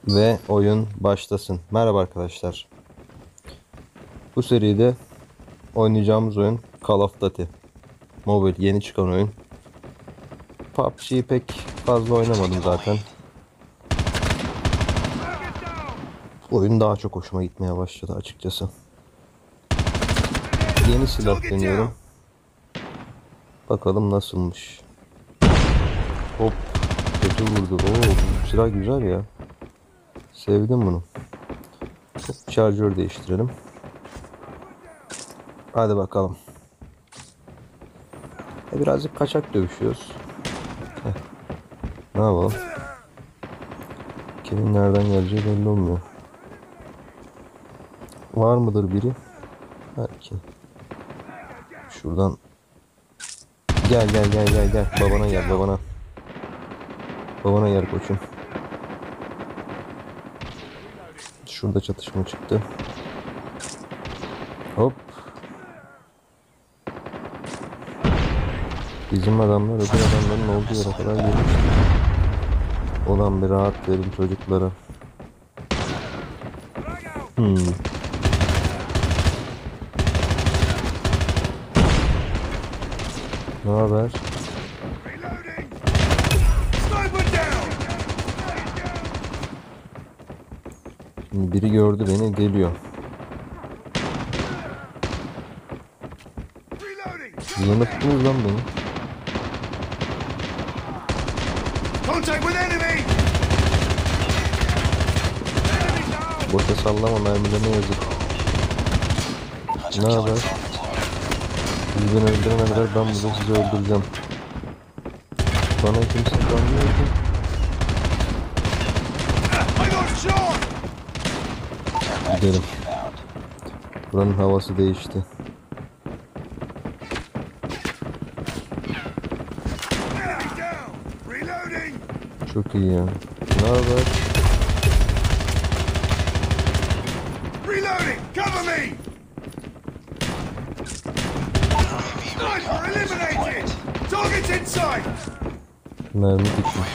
Ve oyun başlasın. Merhaba arkadaşlar. Bu seride oynayacağımız oyun Call of Duty. Mobile yeni çıkan oyun. PUBG'yi pek fazla oynamadım zaten. Oyun daha çok hoşuma gitmeye başladı açıkçası. Yeni silah deniyorum. Bakalım nasılmış. Hop. Kötü vurdu. Oo, bu silah güzel ya. Sevdim bunu. Şarjör değiştirelim. Hadi bakalım. Birazcık kaçak dövüşüyoruz. Ne yapalım? Kimin nereden geleceği belli olmuyor. Var mıdır biri? Belki. Şuradan. Gel. Babana gel babana. Babana gel koçum. Şurada çatışma çıktı. Hop. Bizim adamlar öbür adamların olduğu yere kadar gelmişti. Olan bir rahat verin çocuklara. Ne haber? Şimdi biri gördü beni, geliyor. Yanıttınız lan beni. Boşa sallama, mermilerine yazık. Ne haber? Siz beni öldürene kadar ben burada sizi öldüreceğim. Bana kimse kalmıyor ki. Gidelim. Buranın havası değişti. Çok iyi ya. Ne haber? Mermi bitmiş.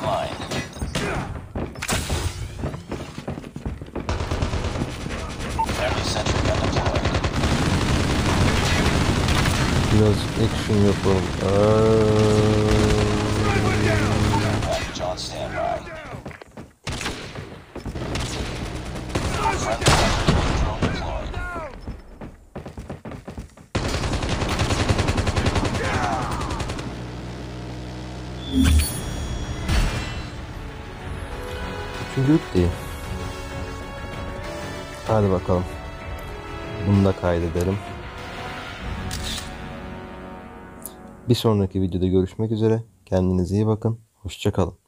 Biraz action yapalım. Üçüncülük değil. Hadi bakalım. Bunu da kaydedelim. Bir sonraki videoda görüşmek üzere. Kendinize iyi bakın. Hoşça kalın.